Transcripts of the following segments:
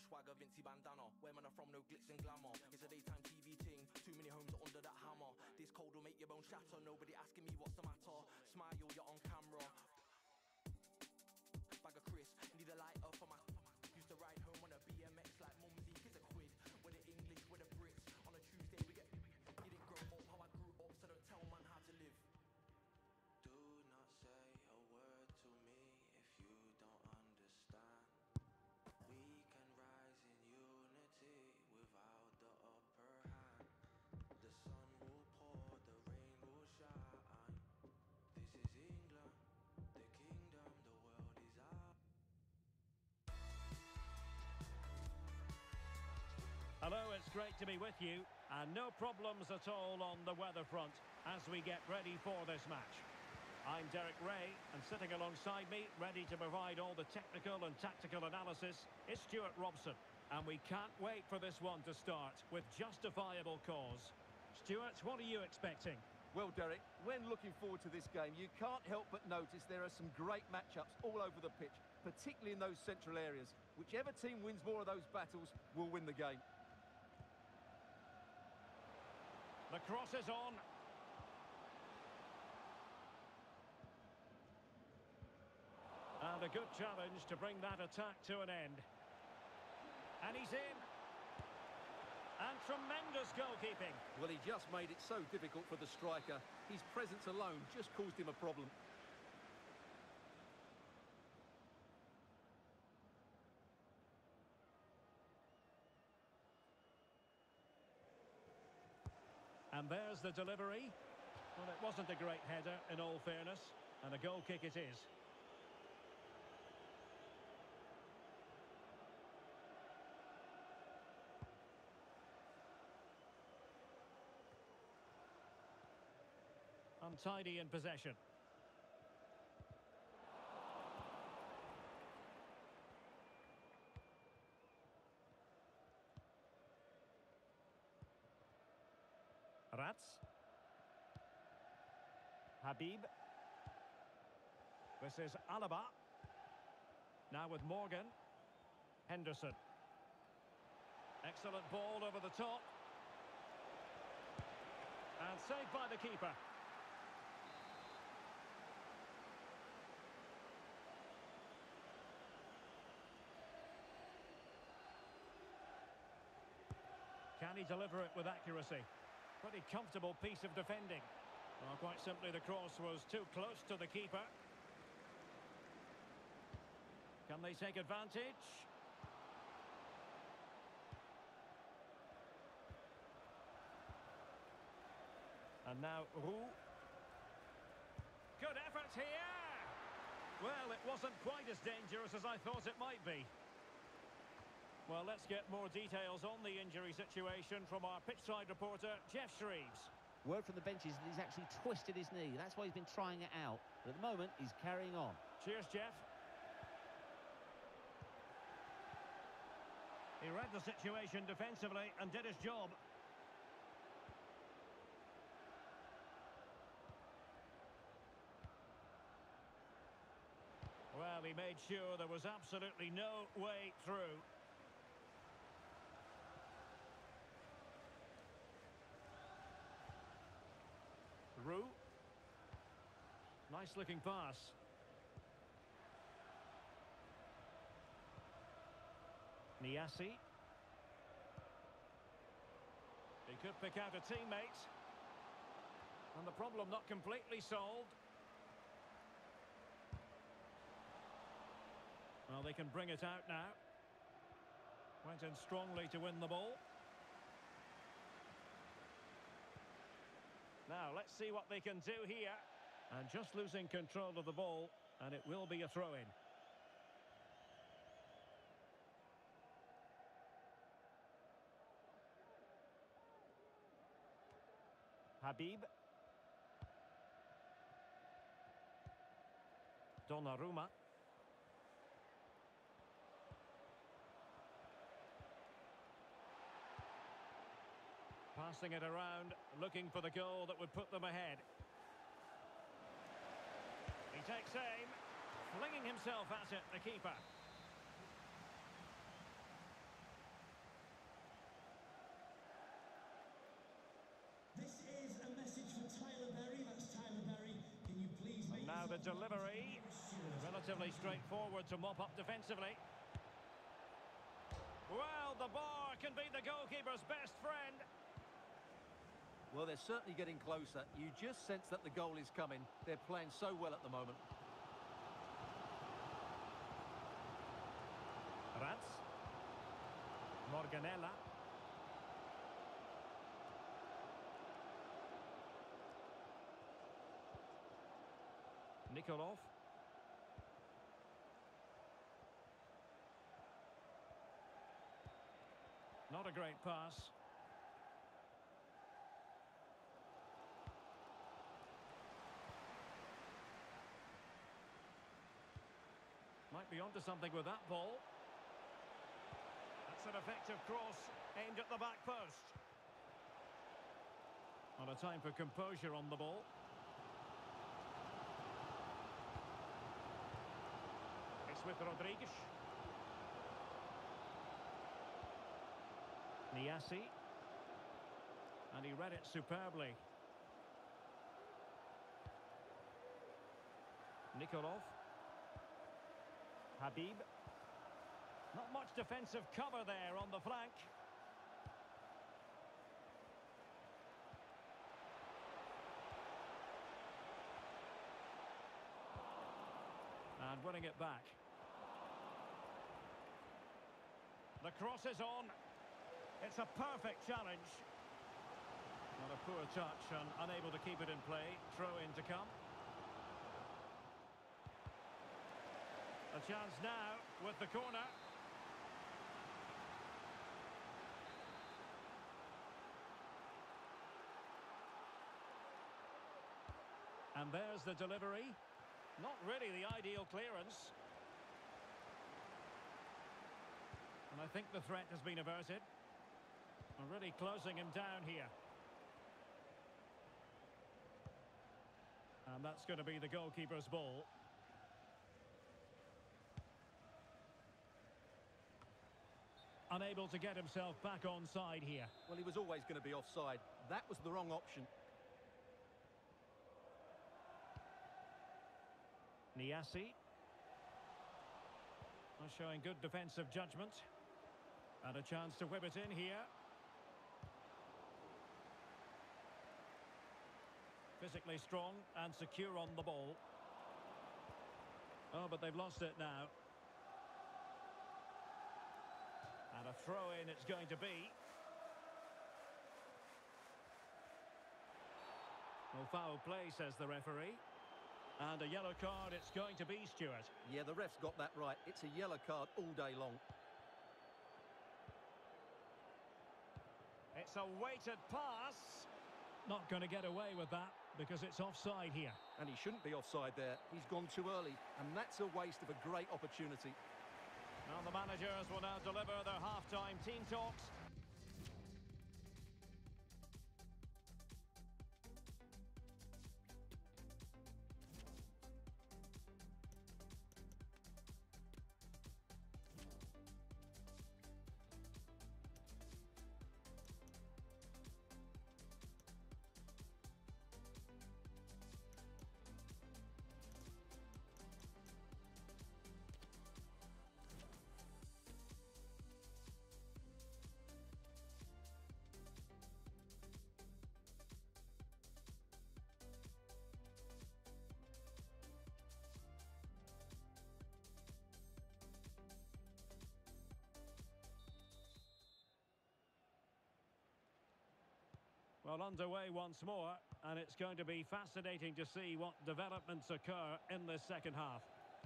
swagger, Vincy bandana. Where man are from, no glitz and glamour. It's a daytime TV ting, too many homes are under that hammer. This cold will make your bone shatter, nobody asking me what's the matter. Smile, you're on camera. Bag of Chris, need a lighter for my... Used to ride home on a BMX like mumsy, kids a quid. With the English, with the Brits. On a Tuesday we get... You didn't grow up how I grew up, so don't tell man how to live. Do not say a word to me if you don't understand. We can rise in unity without the upper hand. The sun will pour, the rain will shine. This is England, the kingdom, the world is ours. Hello, it's great to be with you, and no problems at all on the weather front as we get ready for this match. I'm Derek Ray, and sitting alongside me, ready to provide all the technical and tactical analysis, is Stuart Robson. And we can't wait for this one to start with justifiable cause. Stuart, what are you expecting? Well, Derek, when looking forward to this game, you can't help but notice there are some great matchups all over the pitch, particularly in those central areas. Whichever team wins more of those battles will win the game. The cross is on. And a good challenge to bring that attack to an end. And he's in. And tremendous goalkeeping. Well, he just made it so difficult for the striker. His presence alone just caused him a problem. And there's the delivery. Well, it wasn't a great header, in all fairness. And a goal kick it is. Untidy in possession. Rats. Habib. This is Alaba. Now with Morgan. Henderson. Excellent ball over the top. And saved by the keeper. Can he deliver it with accuracy? Pretty comfortable piece of defending. Well, quite simply, the cross was too close to the keeper. Can they take advantage? And now Roux. Good effort here! Well, it wasn't quite as dangerous as I thought it might be. Well, let's get more details on the injury situation from our pitchside reporter, Jeff Shreves. Word from the benches that he's actually twisted his knee. That's why he's been trying it out. But at the moment, he's carrying on. Cheers, Jeff. He read the situation defensively and did his job. Well, he made sure there was absolutely no way through. Roux. Nice looking pass. Niassi. He could pick out a teammate. And the problem not completely solved. Well, they can bring it out now. Went in strongly to win the ball. Now, let's see what they can do here. And just losing control of the ball, and it will be a throw-in. Habib. Donnarumma. Passing it around, looking for the goal that would put them ahead. He takes aim, flinging himself at it, the keeper. the delivery. Relatively straightforward to mop up defensively. Well, the bar can be the goalkeeper's best friend. Well, they're certainly getting closer. You just sense that the goal is coming. They're playing so well at the moment. Rats. Morganella. Nikolov. Not a great pass. Might be onto something with that ball. That's an effective cross aimed at the back post. Not a time for composure on the ball. It's with Rodriguez. Niassi. And he read it superbly. Nikolov. Habib. Not much defensive cover there on the flank. And winning it back. The cross is on. It's a perfect challenge. Not a poor touch and unable to keep it in play. Throw in to come. A chance now with the corner. And there's the delivery. Not really the ideal clearance. And I think the threat has been averted. We're really closing him down here. And that's going to be the goalkeeper's ball. Unable to get himself back onside here. Well, he was always going to be offside. That was the wrong option. Niassi. Showing good defensive judgment. And a chance to whip it in here. Physically strong and secure on the ball. Oh, but they've lost it now. And a throw-in it's going to be. Well, foul play, says the referee. And a yellow card it's going to be, Stuart. Yeah, the ref's got that right. It's a yellow card all day long. It's a weighted pass. Not going to get away with that because it's offside here. And he shouldn't be offside there. He's gone too early, and that's a waste of a great opportunity. Now the managers will now deliver their half-time team talks. Well, underway once more, and it's going to be fascinating to see what developments occur in this second half.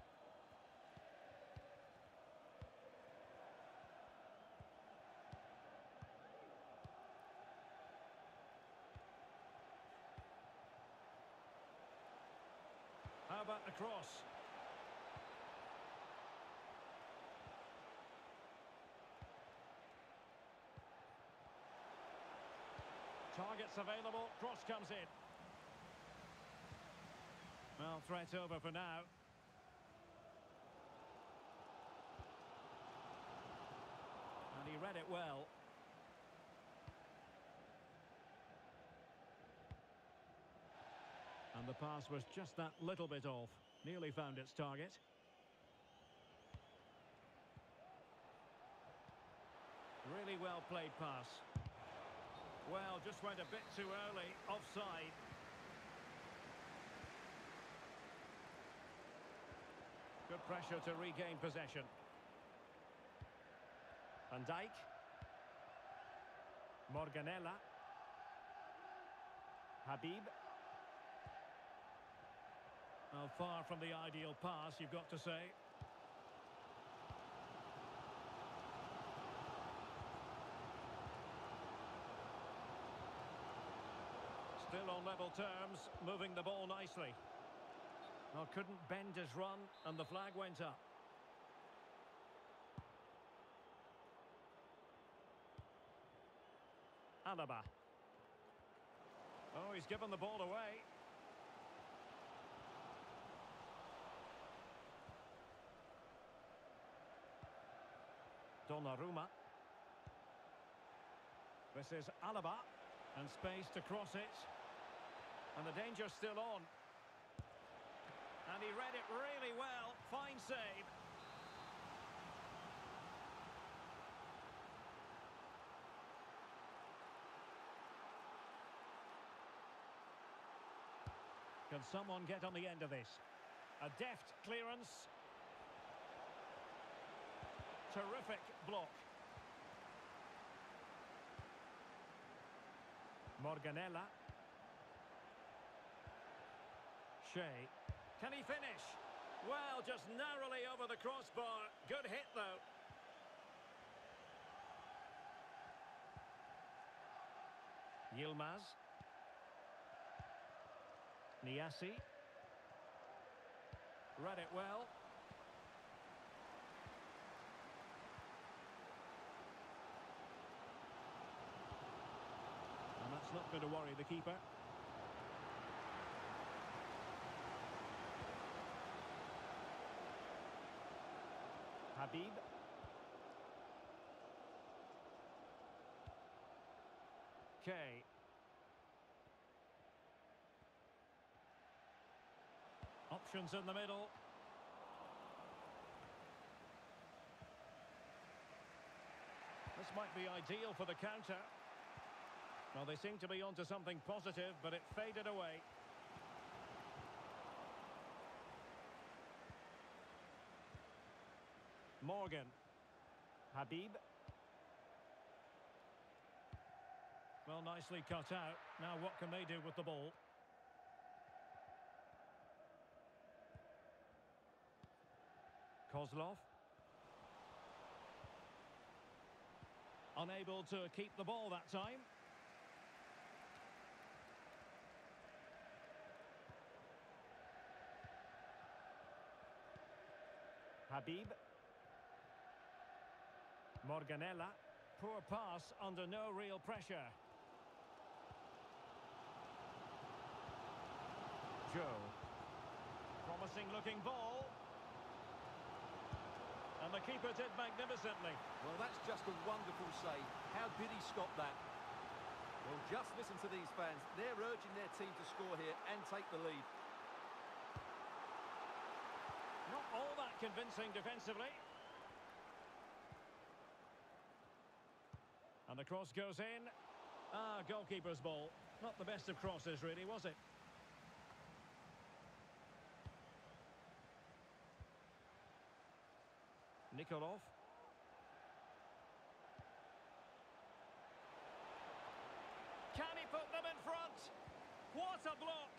How about the cross? Targets available, cross comes in. Well, threat over for now. And he read it well. And the pass was just that little bit off. Nearly found its target. Really well played pass. Well, just went a bit too early. Offside. Good pressure to regain possession. Van Dijk. Morganella. Habib. Well, far from the ideal pass, you've got to say. Still on level terms, moving the ball nicely. Well, couldn't bend his run, and the flag went up. Alaba. Oh, he's given the ball away. Donnarumma. This is Alaba. And space to cross it. And the danger's still on. And he read it really well. Fine save. Can someone get on the end of this? A deft clearance. Terrific block. Morganella. Shea. Can he finish? Well, just narrowly over the crossbar. Good hit, though. Yilmaz. Niassi. Read it well. And that's not going to worry the keeper. Habib. Kay. Options in the middle. This might be ideal for the counter. Well, they seem to be onto something positive, but it faded away. Morgan. Habib. Well, nicely cut out. Now what can they do with the ball? Kozlov. Unable to keep the ball that time. Habib. Morganella. Poor pass under no real pressure. Joe. Promising looking ball. And the keeper did magnificently. Well, that's just a wonderful save. How did he stop that? Well, just listen to these fans. They're urging their team to score here and take the lead. Not all that convincing defensively. And the cross goes in. Ah, goalkeeper's ball. Not the best of crosses, really, was it? Nikolov. Can he put them in front? What a block!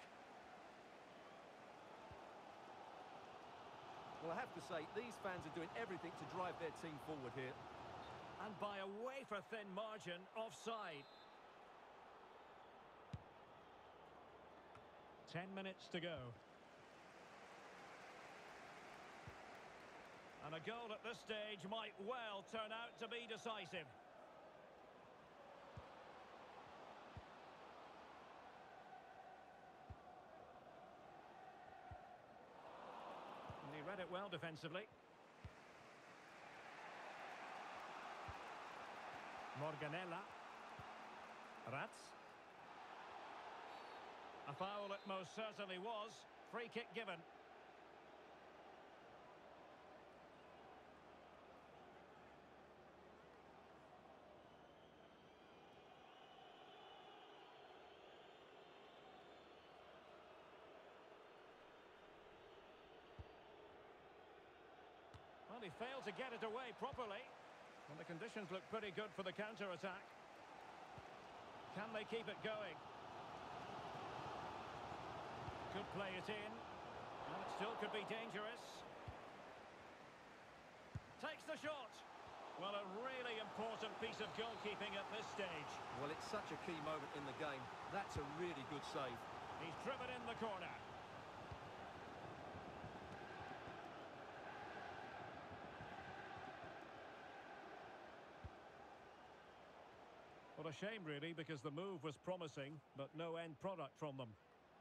Well, I have to say, these fans are doing everything to drive their team forward here. And by a wafer-thin margin, offside. 10 minutes to go. And a goal at this stage might well turn out to be decisive. And he read it well defensively. Morganella. Rats. A A foul it most certainly was. Free kick given. Well, he failed to get it away properly. And the conditions look pretty good for the counter-attack. Can they keep it going? Could play it in. And it still could be dangerous. Takes the shot. Well, a really important piece of goalkeeping at this stage. Well, it's such a key moment in the game. That's a really good save. He's driven in the corner. What a shame, really, because the move was promising, but no end product from them.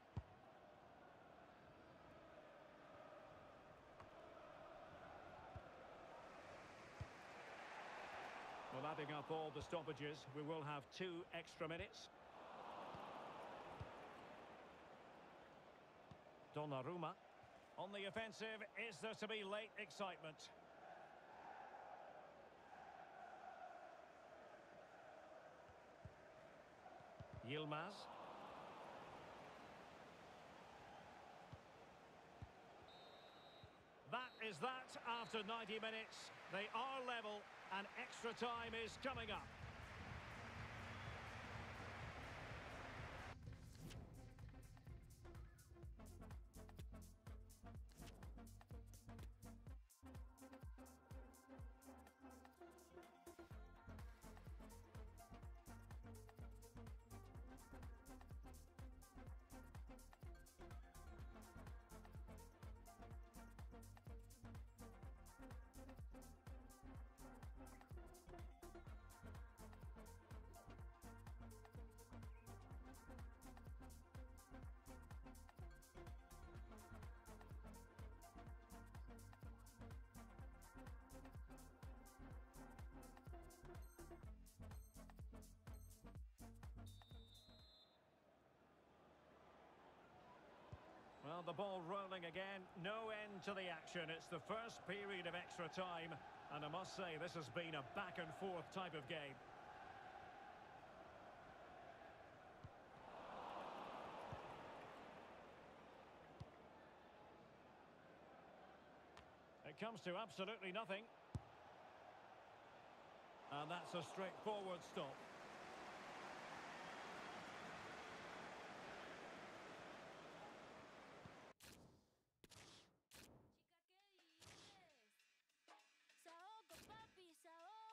Well, adding up all the stoppages, we will have 2 extra minutes. Donnarumma. On the offensive, is there to be late excitement? Yilmaz. That is that after 90 minutes. They are level and extra time is coming up. Well, the ball rolling again, no end to the action. It's the first period of extra time, and I must say this has been a back-and-forth type of game. It comes to absolutely nothing. And that's a straightforward stop.